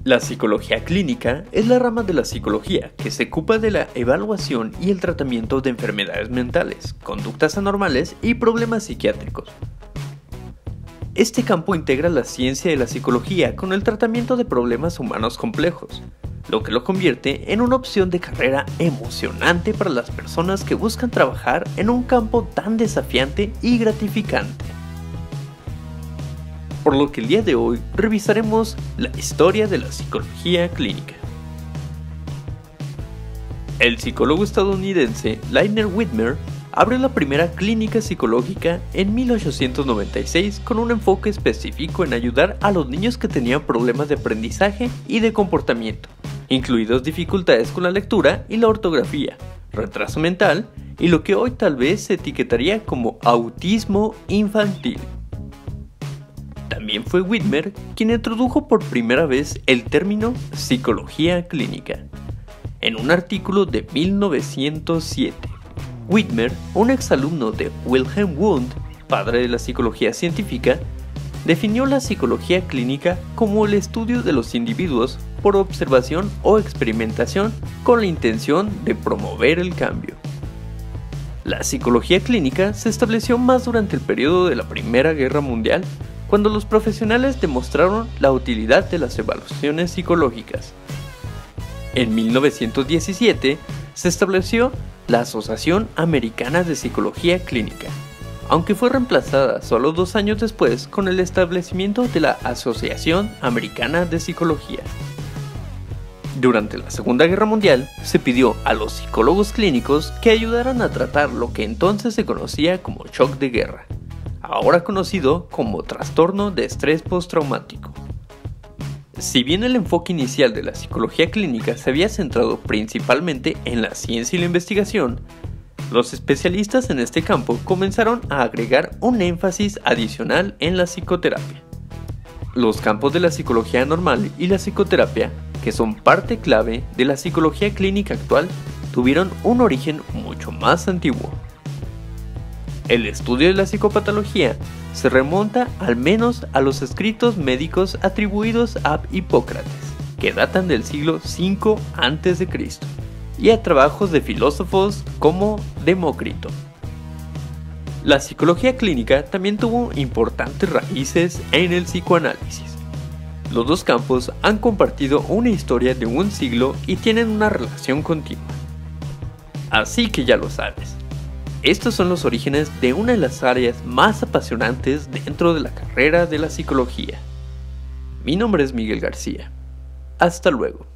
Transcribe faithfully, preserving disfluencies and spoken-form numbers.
La psicología clínica es la rama de la psicología que se ocupa de la evaluación y el tratamiento de enfermedades mentales, conductas anormales y problemas psiquiátricos. Este campo integra la ciencia de la psicología con el tratamiento de problemas humanos complejos, lo que lo convierte en una opción de carrera emocionante para las personas que buscan trabajar en un campo tan desafiante y gratificante. Por lo que el día de hoy revisaremos la historia de la psicología clínica. El psicólogo estadounidense Lionel Whitmer abrió la primera clínica psicológica en mil ochocientos noventa y seis con un enfoque específico en ayudar a los niños que tenían problemas de aprendizaje y de comportamiento, incluidos dificultades con la lectura y la ortografía, retraso mental y lo que hoy tal vez se etiquetaría como autismo infantil. También fue Whitmer quien introdujo por primera vez el término psicología clínica. En un artículo de mil novecientos siete, Whitmer, un exalumno de Wilhelm Wundt, padre de la psicología científica, definió la psicología clínica como el estudio de los individuos por observación o experimentación con la intención de promover el cambio. La psicología clínica se estableció más durante el periodo de la Primera Guerra Mundial, cuando los profesionales demostraron la utilidad de las evaluaciones psicológicas. En mil novecientos diecisiete se estableció la Asociación Americana de Psicología Clínica, aunque fue reemplazada solo dos años después con el establecimiento de la Asociación Americana de Psicología. Durante la Segunda Guerra Mundial se pidió a los psicólogos clínicos que ayudaran a tratar lo que entonces se conocía como shock de guerra, ahora conocido como trastorno de estrés postraumático. Si bien el enfoque inicial de la psicología clínica se había centrado principalmente en la ciencia y la investigación, los especialistas en este campo comenzaron a agregar un énfasis adicional en la psicoterapia. Los campos de la psicología normal y la psicoterapia, que son parte clave de la psicología clínica actual, tuvieron un origen mucho más antiguo. El estudio de la psicopatología se remonta al menos a los escritos médicos atribuidos a Hipócrates, que datan del siglo cinco antes de Cristo, y a trabajos de filósofos como Demócrito. La psicología clínica también tuvo importantes raíces en el psicoanálisis. Los dos campos han compartido una historia de un siglo y tienen una relación continua. Así que ya lo sabes. Estos son los orígenes de una de las áreas más apasionantes dentro de la carrera de la psicología. Mi nombre es Miguel García. Hasta luego.